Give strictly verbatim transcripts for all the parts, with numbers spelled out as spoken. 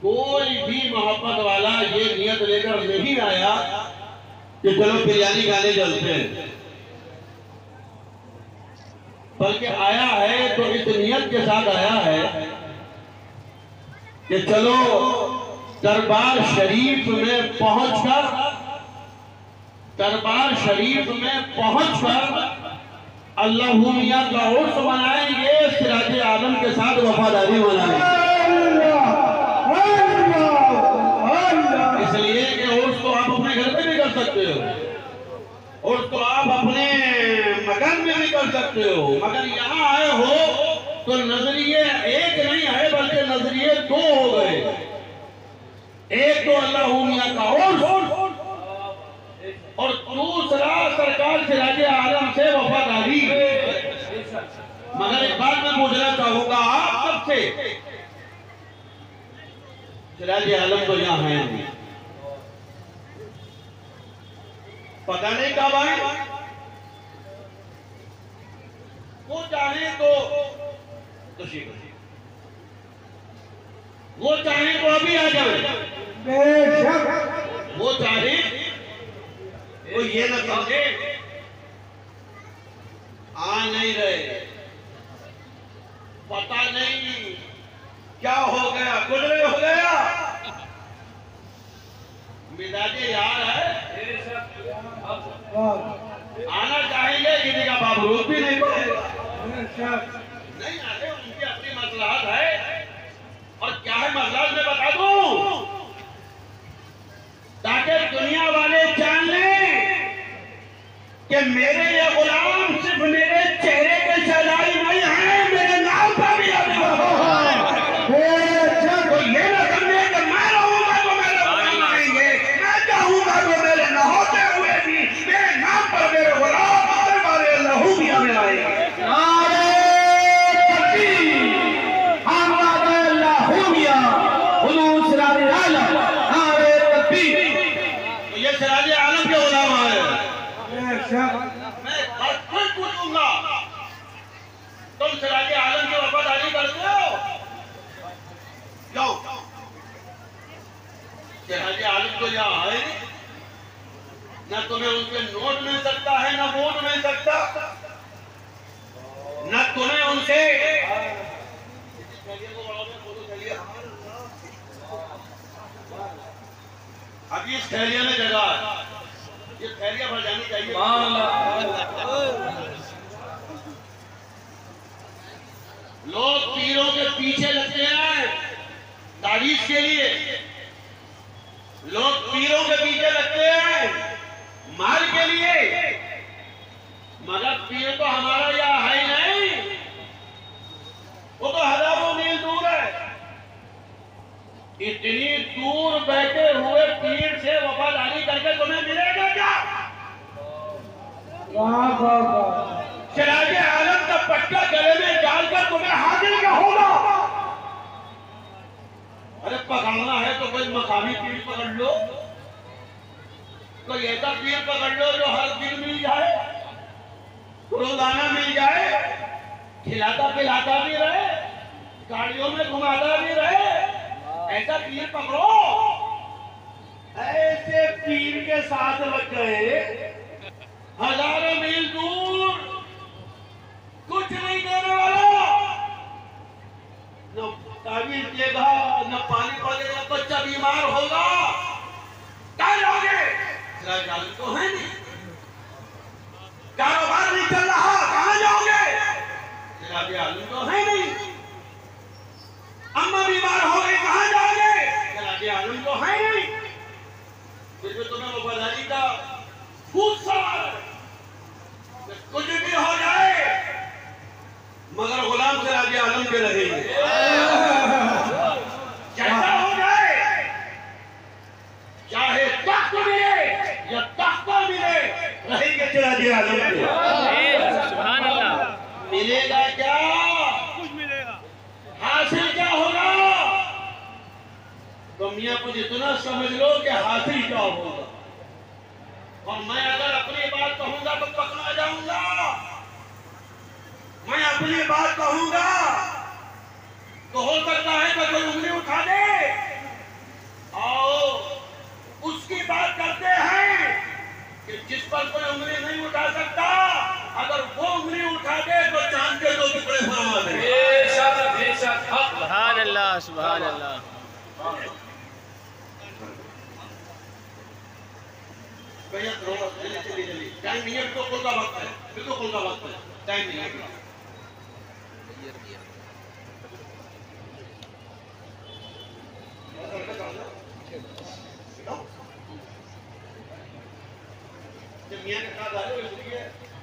कोई भी मोहब्बत वाला ये नियत लेकर नहीं आया कि चलो बिरयानी खाने चलते हैं, बल्कि आया है तो इस नियत के साथ आया है कि चलो दरबार शरीफ में पहुंचकर दरबार शरीफ में पहुंचकर अल्लाह मियां का उर्स मनाएंगे, सिराज आलम के साथ वफादारी मनाएंगे। इसलिए कि उर्स तो आप अपने घर में भी कर सकते हो, उर्स तो आप अपने मकान में भी कर सकते हो, मगर यहाँ आए हो तो नजरिए एक नहीं आए बल्कि नजरिए दो हो गए। एक तो अल्लाह मियां का उर्स और दूसरा सरकार सिराज आलम से वफादारी। मगर एक बात मैं पूछना चाहूंगा आप सबसे, सिराज आलम तो यहाँ है नहीं, पता नहीं कब आए, वो चाहे तो खुशी खुशी, वो चाहे तो अभी आ जाए, वो चाहे वो ये ना समझे आ नहीं रहे, पता नहीं क्या हो गया, गुजरे हो गया, मिजाजे यार है, आना चाहेंगे किसी का बाबरूद भी नहीं पड़ेगा, नहीं आते, उनकी अपनी मसलाहत है। और क्या है मसलाहत में बता दूं, ताकि दुनिया वाले जान लें कि मेरे ये गुलाम सिर्फ मेरे चेहरे के शहजादी नहीं है, मेरे नाम पर भी आते तो ये ना समझे कि मैं रहूंगा तो मेरे गुलाम आएंगे, मैं चाहूंगा तो मेरे न होते हुए भी मेरे नाम पर मेरे गुलाम आने वाले लहू भी हमें आएंगे। सिराज आलम के गुलाम आए, मैं हर कोई पूछूंगा तुम सिराज आलम की वफादारी करते हो क्यों? सिराज आलम तो यहाँ है, न तुम्हें उनके नोट मिल सकता है, न वोट मिल सकता, न तुम्हें उनसे अभी इस थैलिया में जगह है, ये थैलिया भर जानी चाहिए। लोग पीरों के पीछे लगते हैं तारीफ के लिए, लोग पीरों के पीछे लगते हैं माल के लिए, मगर पीर तो हमारा यहाँ है नहीं, वो तो हजारों मील दूर है। इतनी दूर बैठे हुए पीर से वफादारी करके तुम्हें मिलेगा क्या? सिराज आलम का पट्टा गले में डालकर तुम्हें हाजिर क्या होगा? अरे पकड़ना है तो कोई मकामी पीर पकड़ लो, कोई ऐसा पीर पकड़ लो जो हर दिन मिल जाए, रोजाना मिल जाए, खिलाता पिलाता भी रहे, गाड़ियों में घुमाता भी रहे, ऐसा पीर पकड़ो। ऐसे पीर के साथ लग गए हजारों मील दूर, कुछ नहीं देने वाला, न ताबीज देगा, न पानी पड़ेगा, बच्चा बीमार होगा, कहाँ जाओगे? सिराज आलम तो है नहीं, कारोबार नहीं चल रहा, कहाँ जाओगे? सिराज आलम तो है नहीं, अम्मा बीमार हो गई, कहाँ जाओगे? सिराज आलम तो है नहीं, फिर भी तुम्हें वफादारी का भूत सवार है, कुछ भी हो जाए मगर गुलाम सिराज आलम के रहेंगे, जैसा हो जाए, चाहे तख्त मिले या तख्ता मिले, रहेंगे सिराज आलम के। सुभान अल्लाह। मिलेगा क्या? कुछ मिलेगा, हासिल क्या होगा? तो मियां कुछ इतना समझ लो कि हासिल क्या होगा। और मैं अगर अपनी बात कहूंगा तो पकड़ा जाऊंगा, मैं अपनी बात कहूंगा तो हो सकता है कि कोई उंगली उठा दे, अल्लाह सुभान अल्लाह। भैया जल्दी जल्दी जल्दी, टाइम नहीं है, बिल्कुल खुल का वक्त है, बिल्कुल खुल का वक्त है, टाइम नहीं है। जब मियां के साथ आ रहे हो इसलिए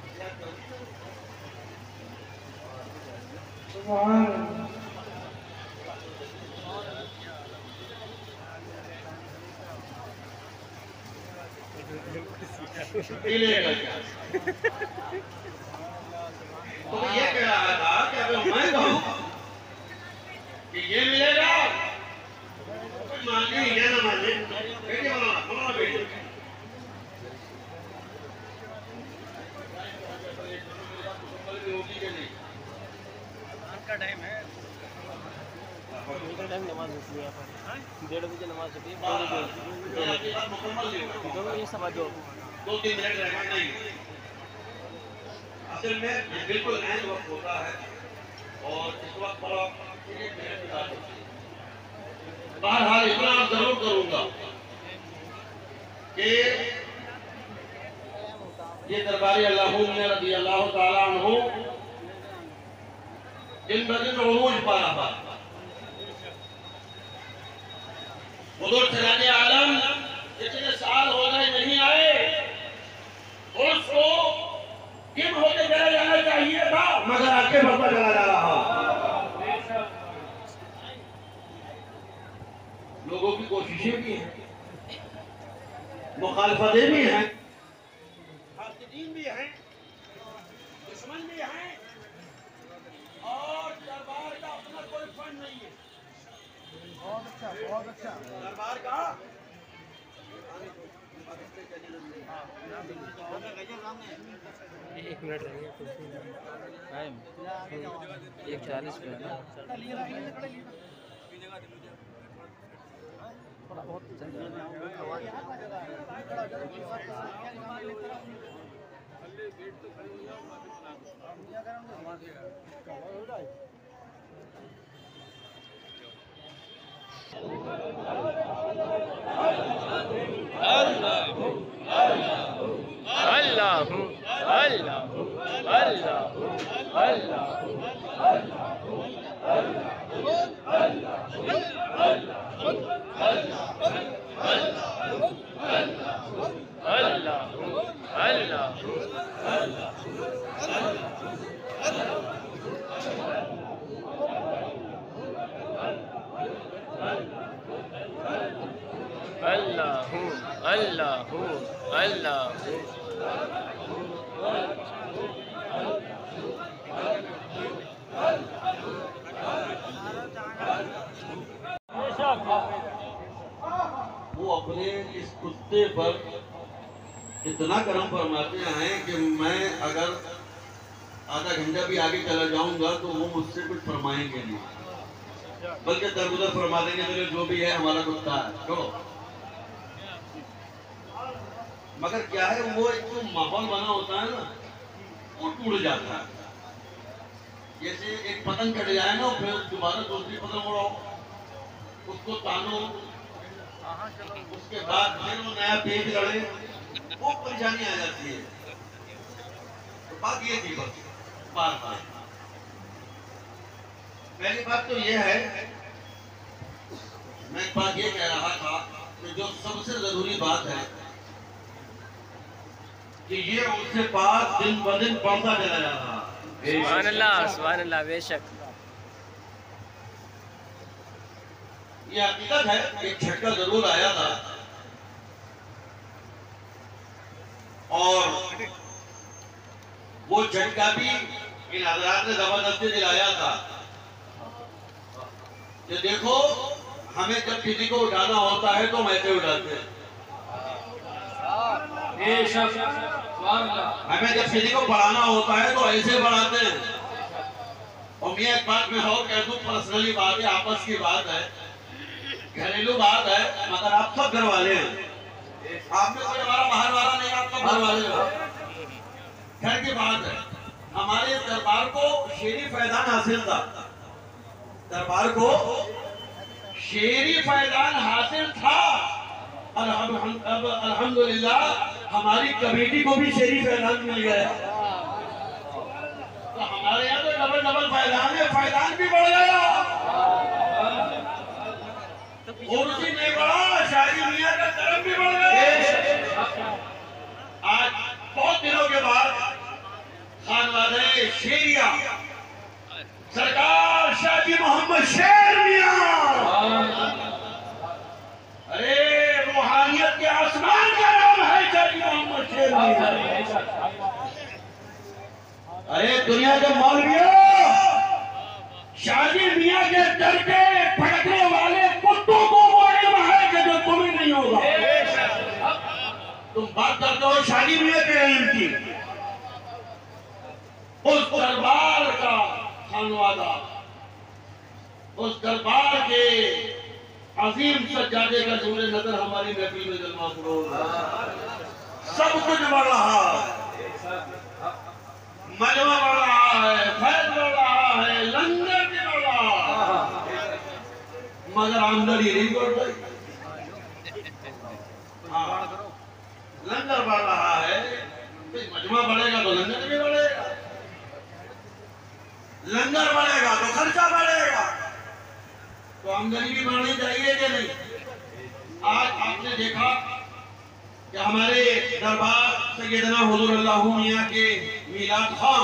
तो ये कह रहा था कि अगर मैं कहूं कि ये मिलेगा, कोई माने या ना माने, बेटे बनाना बनाना बेटे का टाइम है, टाइम नमाज होती है, डेढ़ बजे नमाज होती है, ये समझ दो दो तीन मिनट रहना नहीं, असल में बिल्कुल ऐन वक्त होता है और इस वक्त पर आप बहरहाल इतना जरूर करूंगा कि ये दरबारी अल्लाह रज़ी अल्लाह ताला अन्हु दिन ब दिन उरूज पा रहा, हुजूर सराने आलम इतने साल हो गए नहीं आए, उसको किम होते चला जाना चाहिए था मगर आके बढ़ता चला जा रहा। लोगों की कोशिशें भी हैं, मुखालफतें भी हैं, हासिदीन भी हैं, दुश्मन भी हैं, और दरबार का अपना कोई फंड नहीं है। बहुत अच्छा, बहुत अच्छा दरबार का एक मिनट टाइम एक चालीस पे है ना, थोड़ा बहुत अल्लाह अल्लाह अल्लाह वो अपने इस कुत्ते पर इतना करम फरमाते हैं कि मैं अगर आधा घंटा भी आगे चला जाऊंगा तो वो मुझसे कुछ फरमाएंगे नहीं, बल्कि दरगुजर फरमा देंगे तो जो भी है हमारा कुत्ता है छोड़ो। मगर क्या है, वो एक जो माहौल बना होता है ना वो टूट जाता है। जैसे एक पतंग कट जाए ना, फिर दोबारा दूसरी पतंग उड़ाओ, उसको तानो, उसके बाद फिर वो नया पेज लड़े, वो परेशानी आ जाती है। तो बात ये थी बस बार बार पहली बात तो ये है, मैं एक बात ये कह रहा था कि जो सबसे जरूरी बात है कि ये उनसे पास दिन ब दिन बढ़ता चला जा रहा है। सुभान अल्लाह सुभान अल्लाह, बेशक ये हकीकत है, एक झटका जरूर आया था और वो झटका भी इन हजरात ने जबरदस्ती दिलाया था कि देखो हमें जब किसी को उठाना होता है तो हम ऐसे उठाते हैं, हमें जब किसी को बढ़ाना होता है तो ऐसे बढ़ाते हैं। और मैं एक बात में और कह दूं, पर्सनली बात है, आपस की बात है, घरेलू बात है, मगर आप सब घर वाले हैं, आप में कोई हमारा बाहर वाला नहीं, आप सब घर वाले हो। घर की बात है, हमारे दरबार को शेरी फैजान हासिल था, दरबार को शेरी फैजान हासिल था, और अब हम अब अल्हम्दुलिल्लाह हमारी कमेटी को भी शेरी फैजान मिल गया। तो हमारे यहाँ तो डबल डबल फैजान है, फैजान भी बढ़ गया। और उसी में बड़ा शाही मियाँ का करम भी बढ़ गया। आज बहुत दिनों के बाद खानवादे शेरिया सरकार शाही मोहम्मद शेर मियाँ, अरे रूहानियत के आसमान का नाम है शाही मोहम्मद शेर मियाँ। अरे दुनिया के मौलवियों, शाही मियाँ के डर के भड़कने वाले कुत्तों को वो इल्म है कि जो तुम्हें नहीं होगा। तुम बात करते हो शाही मियाँ के इल्म की, उस दरबार का खानवादा, उस दरबार के अजीम सज्जादे का नूर नजर हमारी महफिल में जलवा फरोज है। सब कुछ बढ़ रहा है, मजमा बढ़ रहा है, फैज बढ़ रहा है, लंगर भी बढ़ रहा है, मगर आमदनी नहीं बढ़ रही। हाँ, लंगर बढ़ रहा है, मजमा बढ़ेगा तो लंगर भी बढ़ेगा, लंगर बढ़ेगा तो खर्चा बढ़ेगा, तो आमदनी भी बढ़नी चाहिए कि नहीं। आज आपने देखा कि हमारे दरबार सैयदना हुजूर अल्लाह मियां के मीलाद खां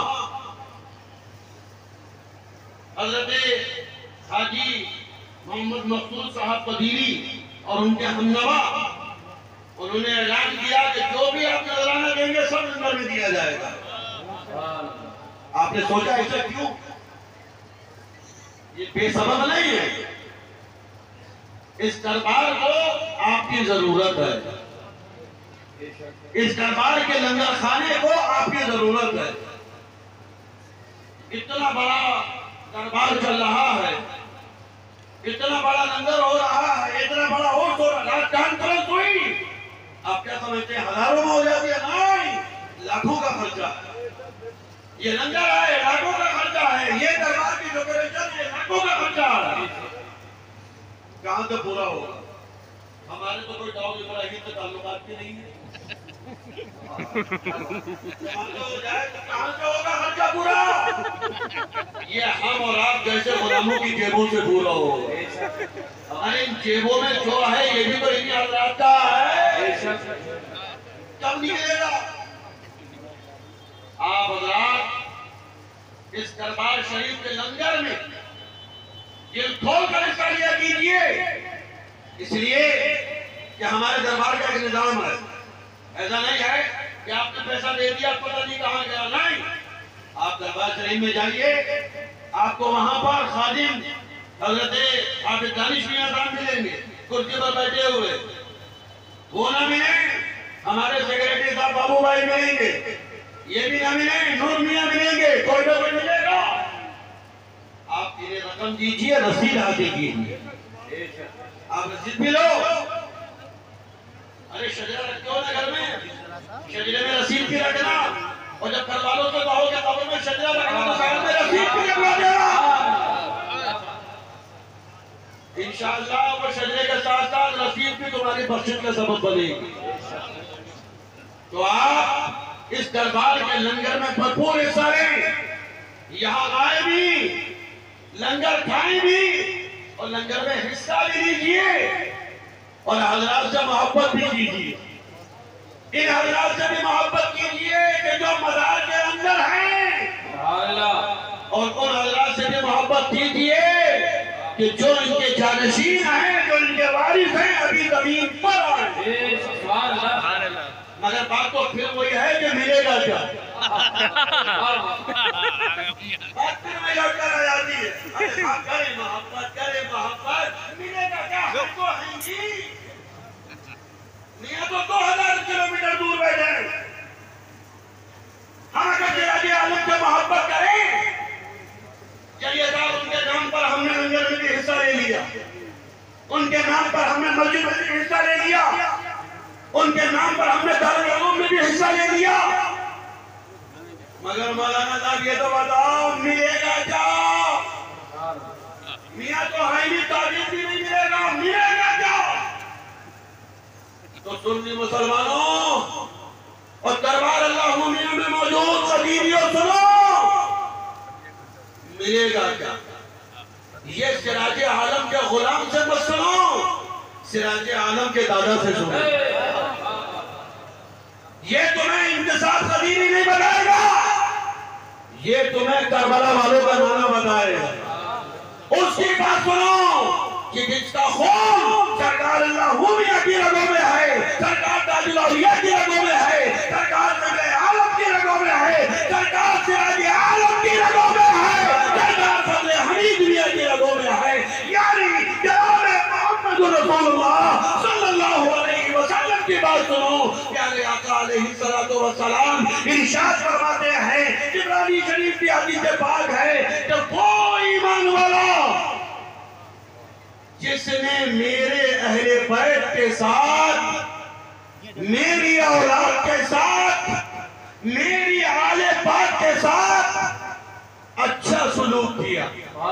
हजरत हाजी मोहम्मद मकसूद साहब कदीरी और उनके हमनवा, उन्होंने ऐलान किया कि जो भी आप नजराना देंगे सब लंगर में दिया जाएगा। आपने सोचा ऐसा क्यों? ये बेसबब नहीं है, इस दरबार को आपकी जरूरत है, इस दरबार के लंगर खाने को आपकी जरूरत है। इतना बड़ा दरबार चल रहा है, इतना बड़ा लंगर हो रहा है, इतना बड़ा हो तो कॉन्फ्रेंस हुई, आप क्या समझते हैं हजारों में हो जाती है? नहीं, लाखों का खर्चा। ये लंगर है, लाखों का खर्चा है, ये दरबार की डेकोरेशन है, लाखों का खर्चा है। कहां से पूरा होगा? हमारे तो कोई दाऊद इब्राहिम से ताल्लुकात भी नहीं है। कहां से होगा खर्चा पूरा? ये हम और आप जैसे गुलामों की जेबों से पूरा होगा। अरे इन जेबों में जो है ये भी तो इन्हीं हजरात का है, कब निकलेगा? आप हजरात इस दरबार शरीफ के लंगर में दिल खोल कर इसका लिया कीजिए, इसलिए कि हमारे दरबार का एक निजाम है। ऐसा नहीं है कि आपने पैसा दे दिया पता नहीं कहां गया, नहीं। आप दरबार शरीफ में जाइए, आपको वहां पर खादिम हजरत हाफिज दानिश मियां साहब मिलेंगे, कुर्सी पर बैठे हुए, वो ना मिले, हमारे सेक्रेटरी साहब बाबू भाई मिलेंगे, ये भी ना मिले, नूर मियां मिलेंगे, कोई ना कोई मिलेगा। आप इन्हें रकम दीजिए, रसीद हासिल कीजिए, आप रसीद भी लो। अरे शजरा रखते हो ना घर में, शजरे में रसीद भी रखना, और जब घर वालों से कहोगे कब्र में शजरा रखना तो घर में रसीद भी रखवा देना। इंशाअल्लाह वो शजरे के साथ साथ रसीद भी तुम्हारी बख्शिश का सबब बनेगी। तो आप इस दरबार के लंगर में भरपूर हिस्सा लें, यहाँ आए भी, लंगर खाएं भी, और लंगर में हिस्सा भी लीजिए, और हजरात से मोहब्बत भी कीजिए। इन हजरात से भी मोहब्बत कीजिए कि जो मज़ार के अंदर हैं, और उन हजरात से भी मोहब्बत कीजिए कि जो इनके जानशीन हैं, जो इनके वारिस हैं, अभी जमीन पर आए। मगर बात तो फिर वही है कि मिलेगा क्या? बात फिर वही लौटकर आ जाती है, अरे हाँ करे मोहब्बत, करे मोहब्बत, मिलेगा क्या? हमको है जी, मियां तो दो हजार किलोमीटर दूर बैठे हैं, हम अगर जिराजी आलम से मोहब्बत करें, चलिए साहब उनके नाम पर हमने लंगर में भी हिस्सा ले लिया, उनके नाम पर हमने मस्जिद में भी हिस्सा ले लिया, उनके नाम पर हमने दारुल उलूम में भी हिस्सा ले लिया, मगर मौलाना साहब ये तो बताओ मिलेगा क्या? मियां तो है नहीं, ताबीज भी नहीं मिलेगा, सिराज आलम के दादा से सुनो। ये तुम्हें इंतसाब कदीरी नहीं बताएगा, ये तुम्हें करबला वालों का नाना बताएगा। उसकी बात सुनो कि जिसका खून सरकार अल्लाह की रगों में है, सरकार ताजुल औलिया की रगों में है, सरकार नबी आलम की रगों में है, सरकार सिराज आलम की रगों में है, सरकार फजल हमीद मियां की रगों में है, यानी जनाब मोहम्मद रसूलुल्लाह सल्लल्लाहु अलैहि वसल्लम की बात सुनो। प्यारे आका अलैहिस्सलातु वस्सलाम इरशाद फरमाते हैं, जिब्रानी शरीफ की हदीस पाक है कि वो ईमान वाला जिसने मेरे अहले बैत के साथ, मेरी औलाद के साथ, मेरी आले पाक के साथ अच्छा सुलूक किया।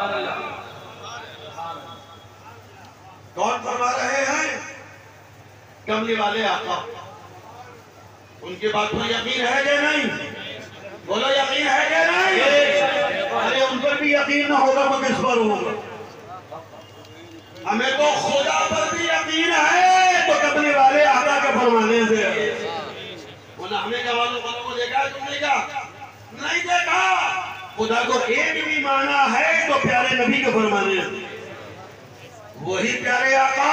कौन फरमा रहे हैं? कमली वाले आका। उनकी बात पर यकीन है कि नहीं? बोलो यकीन है कि नहीं? अरे उन पर भी यकीन ना होगा तो किस पर होगा? हमें तो खुदा पर भी यकीन है, तो कमली वाले आका के फरमाने से। हमने क्या वालों को देखा, तुमने क्या नहीं देखा? खुदा को एक भी माना है तो प्यारे नबी के फरमाने से। वही प्यारे आका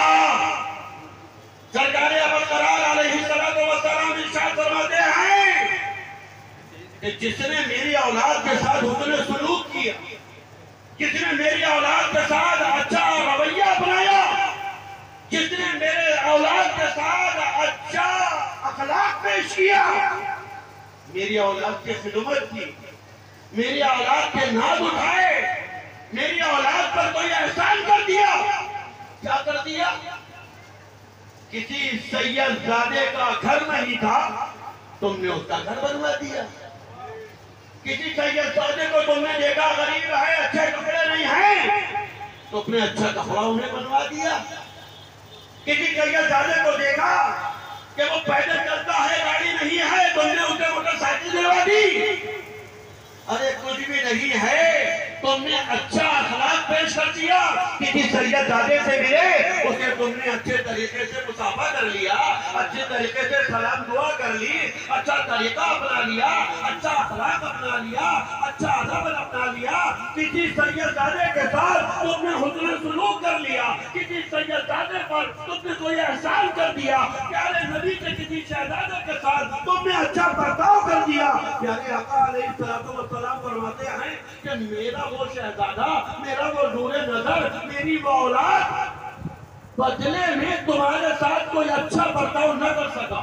सरकार अबरकरार अलैहिस्सलातु वस्सलाम इरशाद फरमाते हैं कि जिसने मेरी औलाद के साथ हुस्न सलूक किया, जिसने मेरी औलाद के साथ अच्छा रवैया अपनाया, जिसने मेरे औलाद के साथ अच्छा अखलाक पेश किया, मेरी औलाद की खिदमत की, मेरी औलाद के नाज उठाए, मेरी औलाद पर कोई एहसान कर दिया। क्या कर दिया? किसी सैयदजादे का घर नहीं था, तुमने उसका घर बनवा दिया। किसी सैयदजादे को तुमने देखा गरीब है, अच्छे कपड़े नहीं हैं, तो अपने अच्छा कपड़ा उन्हें बनवा दिया। किसी सैयदजादे को देखा कि वो पैदल चलता है, गाड़ी नहीं है, तुमने उसे मोटरसाइकिल दिलवा दी। अरे कुछ भी नहीं है, तुमने अच्छा अखलाक पेश कर दिया। किसी सैयदजादे से मिले, उसे तुमने अच्छे तरीके से मुसाफा कर लिया, अच्छे तरीके से सलाम दुआ कर ली, अच्छा तरीका अपना लिया, अच्छा अखलाक अपना लिया, अच्छा अदब अपना लिया। किसी सैयदजादे के साथ तुमने हुस्न सुलूक कर लिया, किसी सैयदजादे पर तुमने कोई एहसान कर दिया, प्यारे नबी के किसी शहजादे के साथ तुमने अच्छा बर्ताव कर दिया। प्यारे आका अलैहिस्सलातु वस्सलाम फरमाते हैं कि मेरा वो शहजादा, मेरा वो नूरे नजर, मेरी वो औलाद बदले में तुम्हारे साथ कोई अच्छा बर्ताव न कर सका।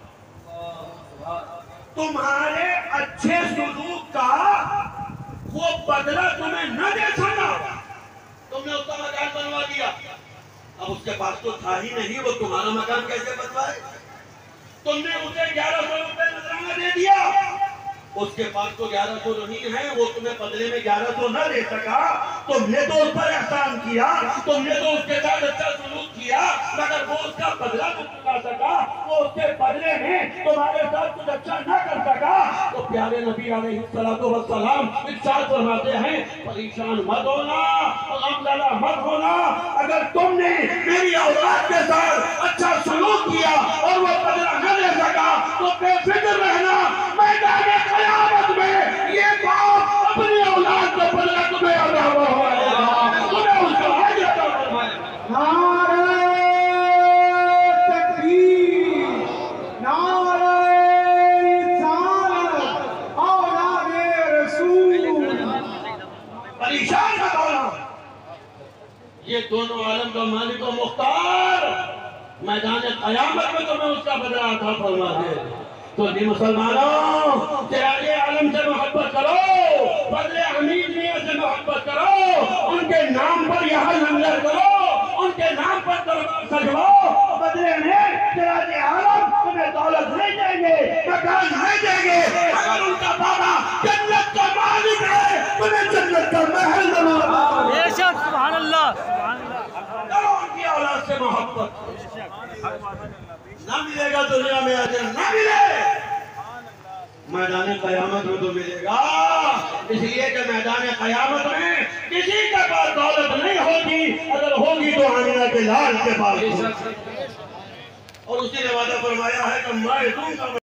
तुम्हारे अच्छे सुलूक का वो बदला तुम्हें न दे सका। तुमने उसका मकान बनवा दिया, अब उसके पास तो था ही नहीं, वो तुम्हारा मकान कैसे बनवाए? तुमने उसे ग्यारह सौ रुपए नजराना दे दिया, उसके पास तो ग्यारह सौ नहीं है, वो तुम्हें बदले में ग्यारह सौ न दे सका। तुमने तो उस पर एहसान किया, तुमने तो उसके साथ अच्छा सुलूक किया, मगर वो उसका बदला नहीं चुका सका, वो उसके बदले में तुम्हारे साथ कुछ अच्छा न कर सका। तो प्यारे नबी अलैहिस्सलातु वस्सलाम इरशाद फरमाते हैं, परेशान मत होना, गमज़दा मत होना। अगर तुमने मेरी औलाद के साथ अच्छा सुलूक किया और वो बदला न दे सका, तो बेफिक्र रहना, मैदान क़यामत में ये बाप अपनी औलाद को बदला तुम्हें अदा होगा, तुम्हें उसका हज अदा फरमाएगा। नारे तकबीर, नारे रिसालत, औलादे रसूल। परेशान मत होना, ये दोनों आलम का मालिक और मुख्तार मैदान क़यामत में तुम्हें उसका बदला अता फरमा दे। तो जी मुसलमानों, सिराजे आलम से मोहब्बत करो, फजले हमीद मियां से मोहब्बत करो, उनके नाम पर यहाँ लंगर करो, उनके नाम पर दरबार सजवाओ। बदले में सिराजे आलम तुम्हें दौलत नहीं देंगे, मकान नहीं देंगे, अगर उनका बाबा जन्नत का मालिक है, तुम्हें जन्नत का महल बनवाना। बेशक, सुभान अल्लाह, सुभान अल्लाह। करो उनकी औलाद से मोहब्बत, ना मिलेगा दुनिया में अजर, ना मिले मैदान क़यामत में तो मिलेगा। इसलिए कि मैदान क़यामत में किसी के पास दौलत नहीं हो होगी, अगर होगी तो आमिना के लाल के पास होगी। और उसी ने वादा फरमाया है कि मैं दूंगा